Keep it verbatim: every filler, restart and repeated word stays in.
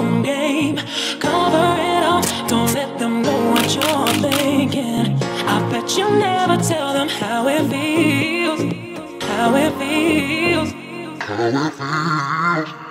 own game. Cover it up, don't let them know what you're thinking. I bet you never tell them how it feels, how it feels, how it feels.